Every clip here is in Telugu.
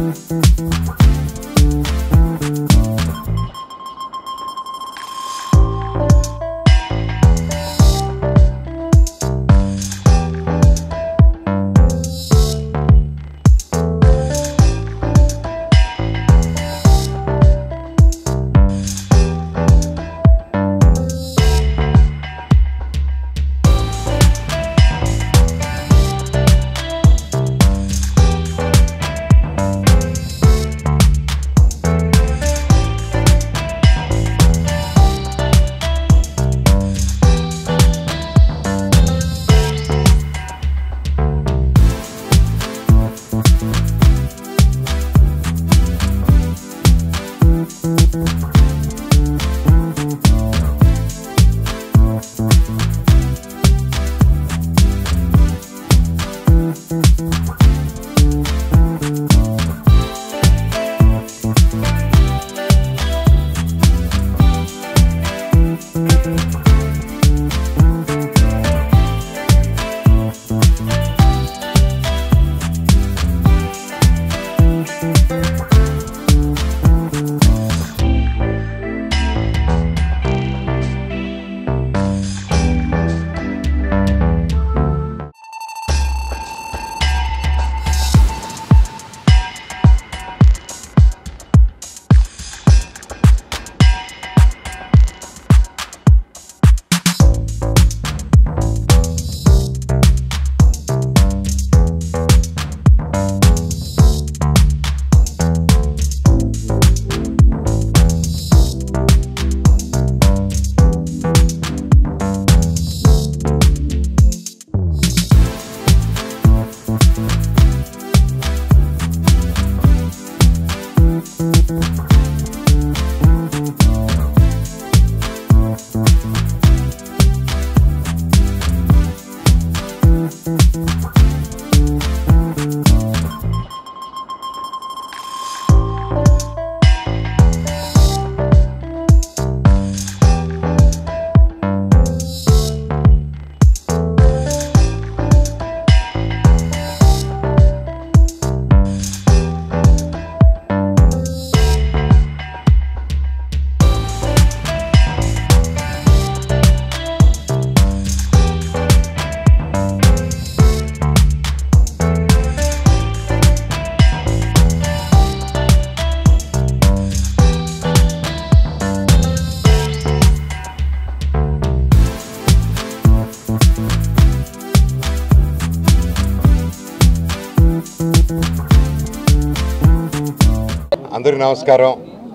అందరికీ నమస్కారం.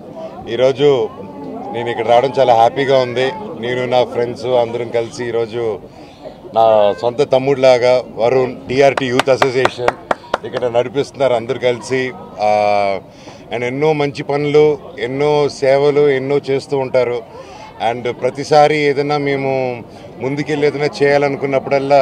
ఈరోజు నేను ఇక్కడ రావడం చాలా హ్యాపీగా ఉంది. నేను నా ఫ్రెండ్స్ అందరం కలిసి ఈరోజు నా సొంత తమ్ముడిలాగా వరుణ్ టీఆర్టీ యూత్ అసోసియేషన్ ఇక్కడ నడిపిస్తున్నారు అందరు కలిసి. అండ్ ఎన్నో మంచి పనులు, ఎన్నో సేవలు ఎన్నో చేస్తూ ఉంటారు. అండ్ ప్రతిసారి ఏదైనా మేము ముందుకెళ్ళి ఏదైనా చేయాలనుకున్నప్పుడల్లా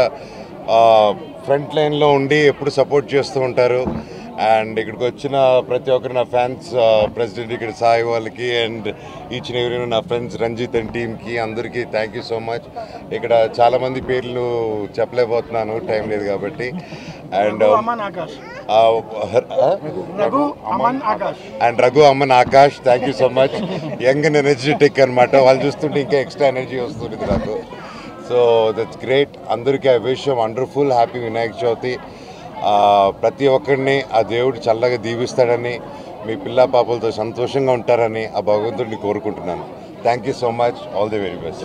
ఫ్రంట్ లైన్లో ఉండి ఎప్పుడు సపోర్ట్ చేస్తూ ఉంటారు. అండ్ ఇక్కడికి వచ్చిన ప్రతి ఒక్కరు నా ఫ్యాన్స్, ప్రెసిడెంట్ ఇక్కడ సాయి వాళ్ళకి అండ్ ఈచ్ అండ్ ఎవరీ నా ఫ్రెండ్స్ రంజిత్ అండ్ టీమ్కి అందరికీ థ్యాంక్ యూ సో మచ్. ఇక్కడ చాలామంది పేర్లు చెప్పలేకపోతున్నాను, టైం లేదు కాబట్టి. And Raghu Amman Akash thank you so much. Young and energetic అనమాట. వాళ్ళు చూస్తుంటే ఇంకా ఎక్స్ట్రా ఎనర్జీ వస్తుంది నాకు. So that's great. అందరికీ I wish wonderful happy Vinayaka Chavithi. ప్రతి ఒక్కరిని ఆ దేవుడు చల్లగా దీవిస్తాడని, మీ పిల్ల పాపలతో సంతోషంగా ఉంటారని ఆ భగవంతుడిని కోరుకుంటున్నాను. Thank you so much. All the very best.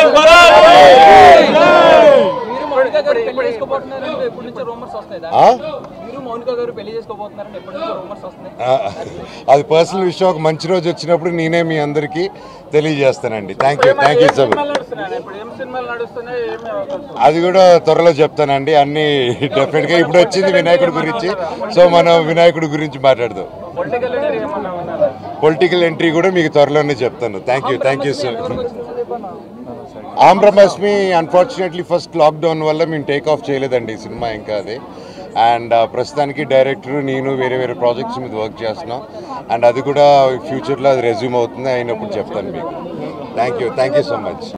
అది పర్సనల్ విషయం. ఒక మంచి రోజు వచ్చినప్పుడు నేనే మీ అందరికీ తెలియజేస్తానండి. Thank you so much. అది కూడా త్వరలో చెప్తానండి. అన్ని డెఫినెట్గా ఇప్పుడు వచ్చింది వినాయకుడి గురించి, సో మనం వినాయకుడి గురించి మాట్లాడదాం. పొలిటికల్ ఎంట్రీ కూడా మీకు త్వరలోనే చెప్తాను. Thank you sir. ఆంధ్రమస్మి అన్ఫార్చునేట్లీ ఫస్ట్ లాక్డౌన్ వల్ల మేము టేక్ ఆఫ్ చేయలేదండి ఈ సినిమా ఇంకా. అది అండ్ ప్రస్తుతానికి డైరెక్టర్ నేను వేరే ప్రాజెక్ట్స్ మీద వర్క్ చేస్తున్నాం. అండ్ అది కూడా ఫ్యూచర్లో అది రెజ్యూమ్ అవుతుంది, అయినప్పుడు చెప్తాను మీకు. Thank you so much.